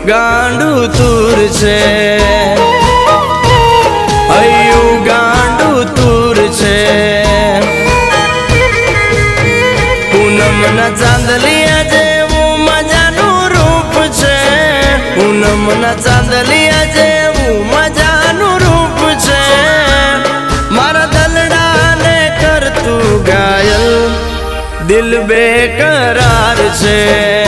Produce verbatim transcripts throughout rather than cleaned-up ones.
गांडू तूर छे हयू गांडू तूर छे पूनम ना चांदलिया जेवू मजानू रूप छे पूनम ना चांदलिया जेवू मजानू रूप छे मारा दलड़ा ने करतू घायल दिल बेकरार छे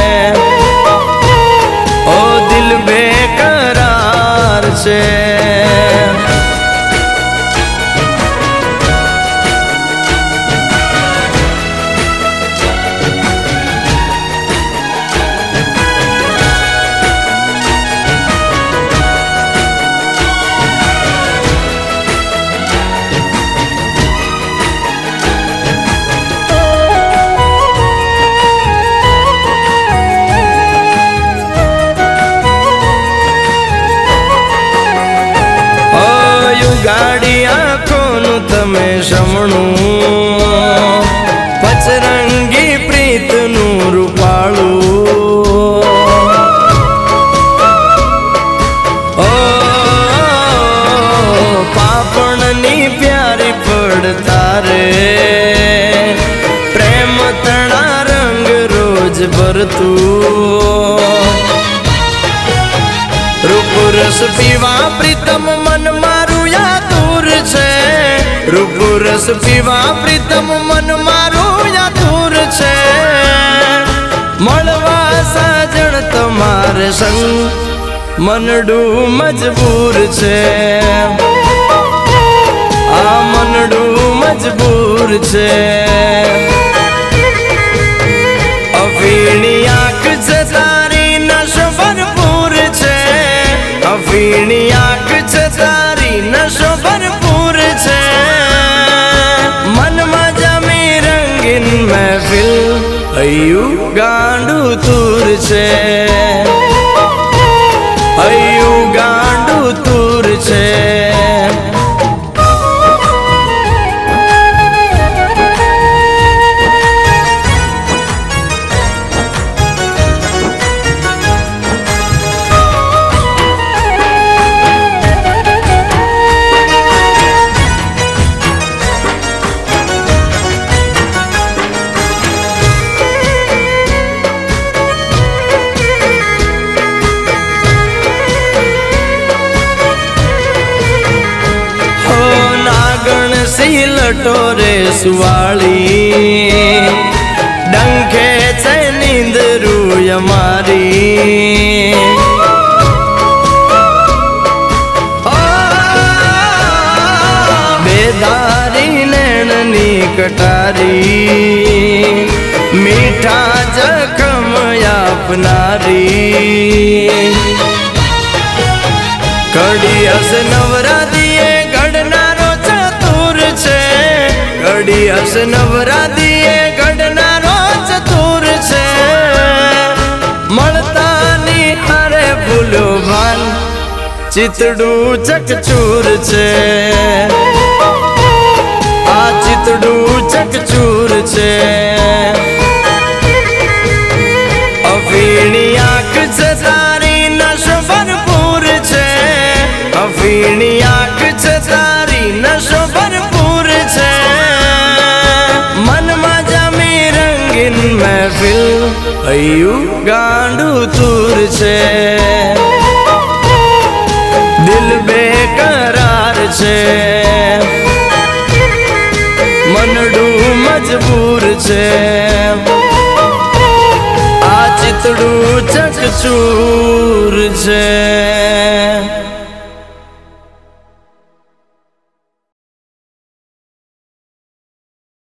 ओ दिल बेकरार छे गाड़ी आँखों तमे शमणु पचरंगी प्रीत नु रूपाळू ओ पापणनी प्यारी पड़ता रे प्रेम तणा रंग रोज भरतू रूप रस पीवा प्रीतम मन मारू या दूर छे रूप रस पीवा प्रीतम मन मारू या दूर छे मळवा साजण तमारे संग मनडू मजबूर छे आ मनडू मजबूर छे अफीणी आँख छे तारी नशो भरपूर छे अफीणी आँख छे तारी नशो भरपूर छे मन में जमी रंगीन महफिल हयू गांडू तूर छे हयू गांडू तूर छे लटोरे सुवाली डंखे छे नींदरू यमारी बेदारी नैननी कटारी मीठा जखम अपनारी कड़ी हस नवरा दिए गढ़नारो चतुर छे कड़ी हस नवरा दिए गढ़नारो चतुर छे मळता नी हारे भूलो भान चितड़ू चकचूर छे आ चितड़ू चकचूर छे अफीणी आँख छे तारी नशो भरपूर छे अफीणी आँख छे तारी नशो भरपूर छे मन में जमी रंगीन महफिल हयू गांडू तूर छे दिल बेकरार छे मनडू मजबूर छे आ चितड़ू चकचूर छे।